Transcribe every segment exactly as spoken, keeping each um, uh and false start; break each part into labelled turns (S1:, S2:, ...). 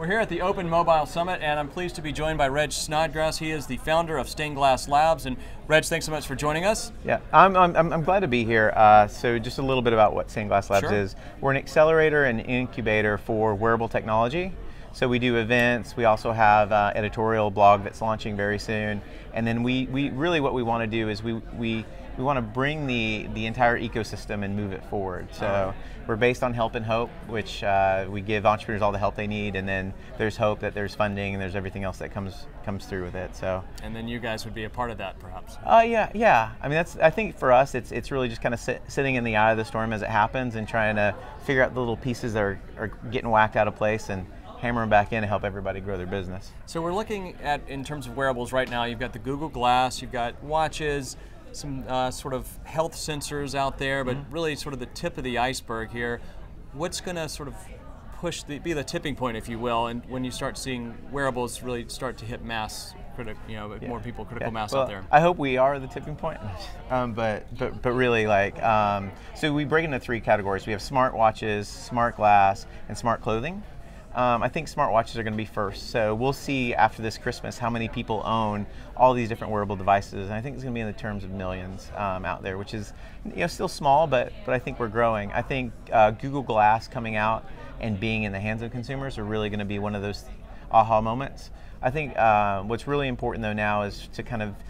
S1: here at the Open Mobile Summit, and I'm pleased to be joined by Reg Snodgrass. He is the founder of Stained Glass Labs. And Reg, thanks so much for joining us.
S2: Yeah, I'm, I'm, I'm glad to be here. Uh, so just a little bit about what Stained Glass Labs
S1: Sure.
S2: is. We're an accelerator and incubator for wearable technology. So we do events, we also have an editorial blog that's launching very soon. And then we, we really what we want to do is we, we, we want to bring the, the entire ecosystem and move it forward. So
S1: right.
S2: We're based on Help and Hope, which uh, we give entrepreneurs all the help they need, and then there's hope that there's funding and there's everything else that comes comes through with it. So.
S1: And then you guys would be a part of that, perhaps.
S2: Uh, yeah, yeah. I mean, that's. I think for us, it's it's really just kind of sit, sitting in the eye of the storm as it happens and trying to figure out the little pieces that are, are getting whacked out of place and hammer them back in and help everybody grow their business.
S1: So we're looking at, in terms of wearables right now, you've got the Google Glass, you've got watches, some uh, sort of health sensors out there, but mm-hmm. really sort of the tip of the iceberg here. What's going to sort of push, the, be the tipping point, if you will, and when you start seeing wearables really start to hit mass, criti you know,
S2: yeah.
S1: more people, critical
S2: yeah.
S1: mass
S2: well,
S1: out there?
S2: I hope we are the tipping point, um, but, but but really like, um, so we break into three categories. We have smart watches, smart glass, and smart clothing. Um, I think smartwatches are going to be first, so we'll see after this Christmas how many people own all these different wearable devices, and I think it's going to be in the terms of millions um, out there, which is, you know, still small, but but I think we're growing. I think uh, Google Glass coming out and being in the hands of consumers are really going to be one of those aha moments. I think uh, what's really important though now is to kind of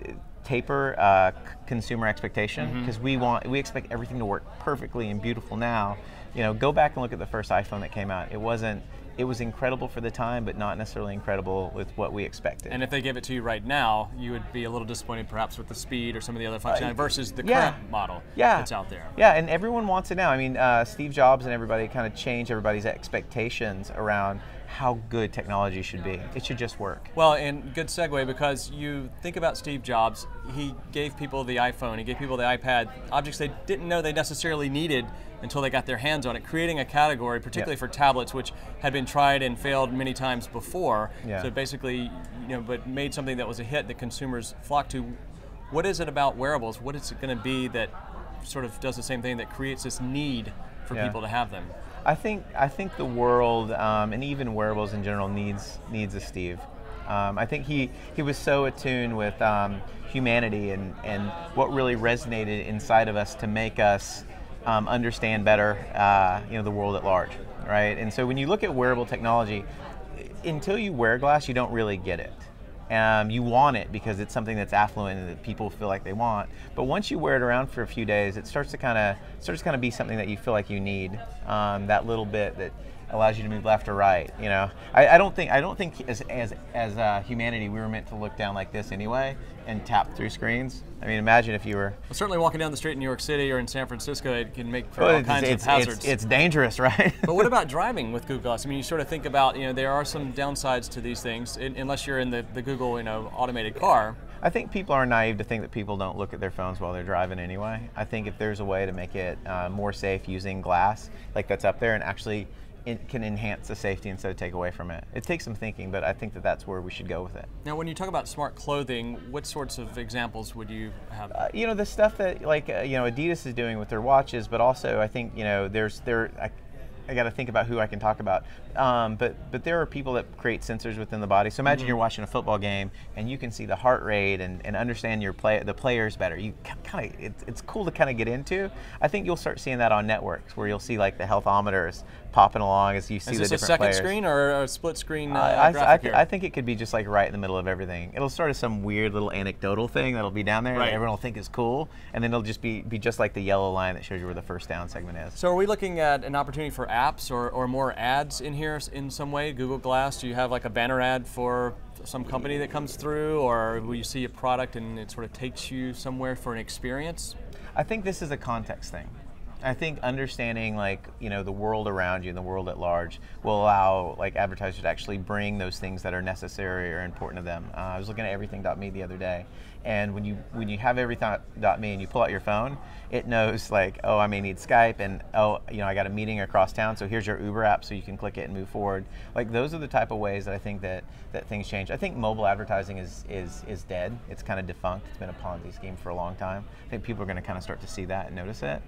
S2: taper uh, consumer expectation, because mm-hmm. we want we expect everything to work perfectly and beautiful now. You know, go back and look at the first iPhone that came out. It wasn't, it was incredible for the time, but not necessarily incredible with what we expected.
S1: And if they give it to you right now, you would be a little disappointed perhaps with the speed or some of the other functionality uh, versus the
S2: yeah.
S1: current model
S2: yeah.
S1: that's out there.
S2: Yeah, and everyone wants it now. I mean, uh, Steve Jobs and everybody kind of changed everybody's expectations around how good technology should be. It should just work.
S1: Well, and good segue, because you think about Steve Jobs, he gave people the iPhone, he gave people the iPad, objects they didn't know they necessarily needed until they got their hands on it, creating a category, particularly
S2: yeah.
S1: for tablets, which had been tried and failed many times before.
S2: Yeah.
S1: So basically, you know, but made something that was a hit that consumers flocked to. What is it about wearables? What is it going to be that sort of does the same thing, that creates this need for
S2: yeah.
S1: people to have them?
S2: I think I think the world um, and even wearables in general needs needs a Steve. Um, I think he he was so attuned with um, humanity and and what really resonated inside of us to make us um, understand better, uh, you know, the world at large, right? And so when you look at wearable technology, until you wear glass, you don't really get it. Um, you want it because it's something that's affluent and that people feel like they want. But once you wear it around for a few days, it starts to kind of starts to kind of be something that you feel like you need. Um, that little bit that allows you to move left or right. You know, I, I don't think I don't think as as as uh, humanity we were meant to look down like this anyway and tap through screens. I mean, imagine if you were.
S1: Well, certainly walking down the street in New York City or in San Francisco, it can make for
S2: well,
S1: all kinds
S2: it's,
S1: of hazards.
S2: It's, it's dangerous, right?
S1: But what about driving with Google Glass? I mean, you sort of think about, you know, there are some downsides to these things, in, unless you're in the, the Google, you know, automated car.
S2: I think people are naive to think that people don't look at their phones while they're driving anyway. I think if there's a way to make it uh, more safe using glass, like that's up there, and actually it can enhance the safety instead of take away from it. It takes some thinking, but I think that that's where we should go with it.
S1: Now, when you talk about smart clothing, what sorts of examples would you have?
S2: Uh, you know, the stuff that like uh, you know Adidas is doing with their watches, but also I think you know there's there. I, I got to think about who I can talk about, um, but but there are people that create sensors within the body. So imagine mm-hmm. you're watching a football game and you can see the heart rate and, and understand your play the players better. You kind of it's, it's cool to kind of get into. I think you'll start seeing that on networks where you'll see like the healthometers popping along as you see the different players.
S1: Is this a second screen or a split screen uh,
S2: uh, I,
S1: graphic
S2: I, th
S1: here?
S2: I think it could be just like right in the middle of everything. It'll start as some weird little anecdotal thing that'll be down there
S1: right.
S2: that everyone will think is cool, and then it'll just be be just like the yellow line that shows you where the first down segment is.
S1: So are we looking at an opportunity for apps or, or more ads in here in some way? Google Glass, do you have like a banner ad for some company that comes through, or will you see a product and it sort of takes you somewhere for an experience?
S2: I think this is a context thing. I think understanding like you know the world around you and the world at large will allow like advertisers to actually bring those things that are necessary or important to them. Uh, I was looking at everything dot me the other day, and when you when you have everything dot me and you pull out your phone, it knows like, oh, I may need Skype, and oh, you know I got a meeting across town, so here's your Uber app so you can click it and move forward. Like those are the type of ways that I think that that things change. I think mobile advertising is is is dead. It's kind of defunct. It's been a Ponzi scheme for a long time. I think people are going to kind of start to see that and notice it.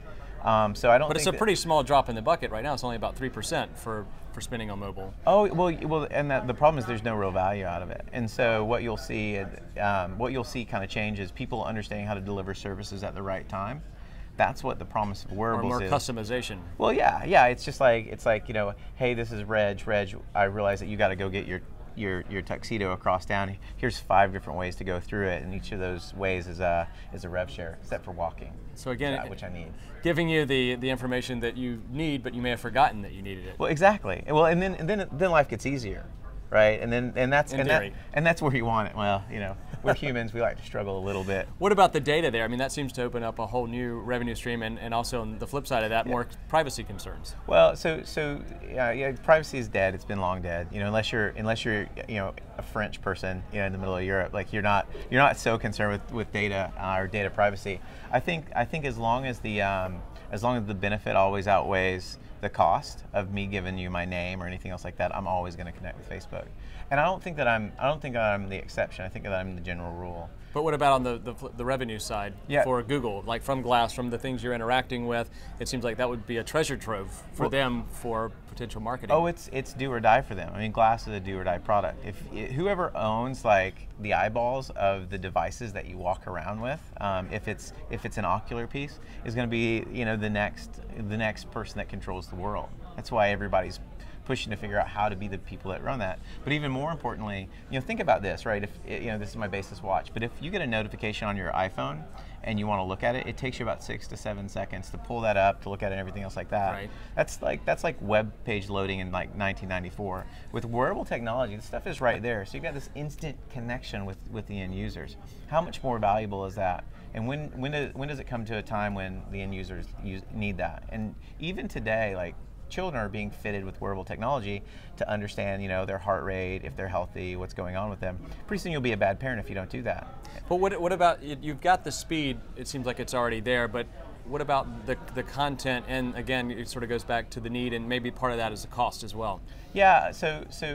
S2: Um, so I don't.
S1: But
S2: think
S1: it's a
S2: that,
S1: pretty small drop in the bucket right now. It's only about three percent for for spending on mobile.
S2: Oh well, well, and that, the problem is there's no real value out of it. And so what you'll see, um, what you'll see kind of change is people understanding how to deliver services at the right time. That's what the promise of wearables
S1: Or more
S2: is.
S1: customization.
S2: Well, yeah, yeah. It's just like it's like you know, hey, this is Reg. Reg, I realize that you got to go get your your your tuxedo across town. Here's five different ways to go through it, and each of those ways is a is a rev share, except for walking.
S1: So again,
S2: uh, which I need.
S1: Giving you the the information that you need, but you may have forgotten that you needed it.
S2: Well, exactly. Well, and then and then then life gets easier, right? And then and that's
S1: In
S2: and
S1: theory.
S2: that and that's where you want it. Well, you know, we're humans. We like to struggle a little bit.
S1: What about the data there? I mean, that seems to open up a whole new revenue stream, and, and also on the flip side of that, more privacy concerns.
S2: Well, so so yeah, yeah, privacy is dead. It's been long dead. You know, unless you're unless you're you know a French person, you know, in the middle of Europe, like you're not you're not so concerned with, with data uh, or data privacy. I think I think as long as the um, as long as the benefit always outweighs the cost of me giving you my name or anything else like that, I'm always going to connect with Facebook. And I don't think that I'm I don't think that I'm the exception. I think that I'm the general rule.
S1: But what about on the, the, the revenue side
S2: Yeah.
S1: for Google? Like from Glass, from the things you're interacting with, it seems like that would be a treasure trove for
S2: Well,
S1: them for potential marketing.
S2: Oh, it's it's do or die for them. I mean, Glass is a do or die product. If it, whoever owns like the eyeballs of the devices that you walk around with, um, if it's if it's an ocular piece, is going to be you know the next the next person that controls the world. That's why everybody's pushing to figure out how to be the people that run that. But even more importantly, you know, think about this, right? If you know, this is my Basis watch, but if you get a notification on your iPhone and you want to look at it, it takes you about six to seven seconds to pull that up, to look at it, and everything else like that.
S1: Right.
S2: That's like that's like web page loading in like nineteen ninety-four. With wearable technology, the stuff is right there. So you've got this instant connection with with the end users. How much more valuable is that? And when when does when does it come to a time when the end users use, need that? And even today, like, children are being fitted with wearable technology to understand, you know, their heart rate, if they're healthy, what's going on with them. Pretty soon you'll be a bad parent if you don't do that.
S1: But what, what about, you've got the speed, it seems like it's already there, but what about the, the content? And again, it sort of goes back to the need, and maybe part of that is the cost as well.
S2: Yeah, so so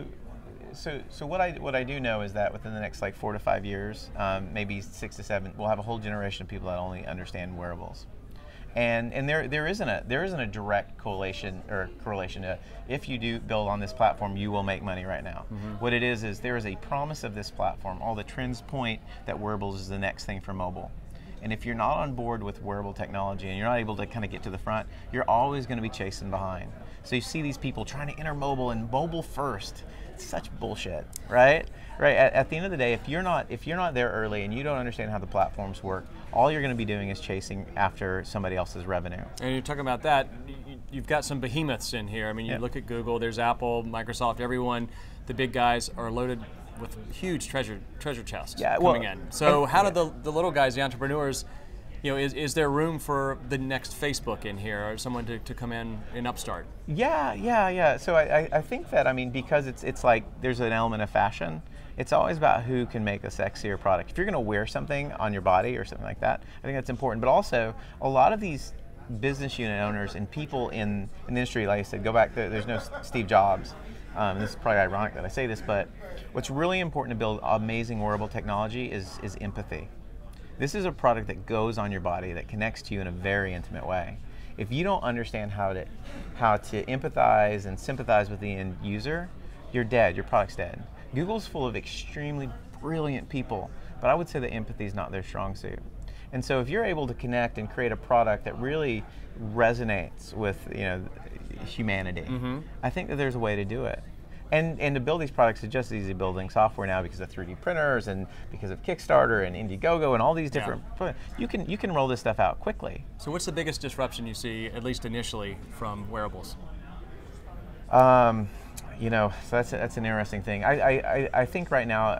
S2: so so what I what I do know is that within the next like four to five years, um, maybe six to seven, we'll have a whole generation of people that only understand wearables. And and there there isn't a there isn't a direct correlation or correlation to if you do build on this platform, you will make money right now. Mm-hmm. What it is is there is a promise of this platform. All the trends point that wearables is the next thing for mobile. And if you're not on board with wearable technology and you're not able to kind of get to the front, you're always going to be chasing behind. So you see these people trying to enter mobile and mobile first. It's such bullshit, right? Right. At, at the end of the day, if you're not if you're not there early and you don't understand how the platforms work, all you're going to be doing is chasing after somebody else's revenue.
S1: And you're talking about that, you've got some behemoths in here. I mean, you
S2: Yeah.
S1: look at Google, there's Apple, Microsoft, everyone, the big guys are loaded with huge treasure treasure chests
S2: Yeah, well,
S1: coming in. So
S2: and-
S1: how
S2: yeah.
S1: do the, the little guys, the entrepreneurs, you know, is, is there room for the next Facebook in here, or someone to, to come in and upstart?
S2: Yeah, yeah, yeah. So I, I, I think that, I mean, because it's it's like there's an element of fashion, it's always about who can make a sexier product. If you're going to wear something on your body or something like that, I think that's important. But also, a lot of these business unit owners and people in, in the industry, like I said, go back, there, there's no Steve Jobs. Um, this is probably ironic that I say this, but what's really important to build amazing wearable technology is, is empathy. This is a product that goes on your body, that connects to you in a very intimate way. If you don't understand how to how to empathize and sympathize with the end user, you're dead. Your product's dead. Google's full of extremely brilliant people, but I would say that empathy is not their strong suit. And so if you're able to connect and create a product that really resonates with, you know, humanity, mm-hmm. I think that there's a way to do it. And and to build these products is just as easy as building software now because of three D printers and because of Kickstarter and Indiegogo and all these different. Yeah. You can you can roll this stuff out quickly.
S1: So what's the biggest disruption you see, at least initially, from wearables?
S2: Um, you know, so that's that's an interesting thing. I I, I think right now,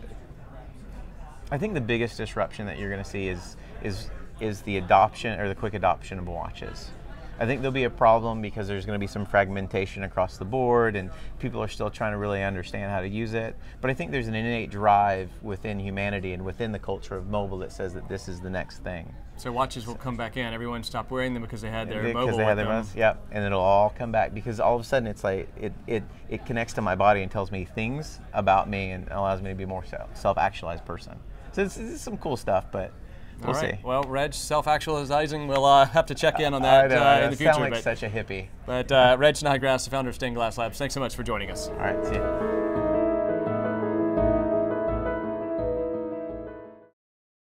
S2: I think the biggest disruption that you're going to see is is is the adoption or the quick adoption of watches. I think there'll be a problem because there's going to be some fragmentation across the board and people are still trying to really understand how to use it. But I think there's an innate drive within humanity and within the culture of mobile that says that this is the next thing.
S1: So watches will come back in. Everyone stopped wearing them because they had their
S2: because
S1: mobile
S2: they had
S1: with
S2: their
S1: them.
S2: most, yeah, and it'll all come back because all of a sudden it's like it, it, it connects to my body and tells me things about me and allows me to be a more self, self-actualized person. So it's, it's some cool stuff, but we'll
S1: All right.
S2: see.
S1: Well, Reg, self-actualizing. We'll uh, have to check in on that
S2: I know,
S1: uh,
S2: I know.
S1: in the future.
S2: Sound like
S1: but
S2: such a hippie.
S1: but uh, Reg Snodgrass, the founder of Stained Glass Labs, thanks so much for joining us.
S2: All right, see you.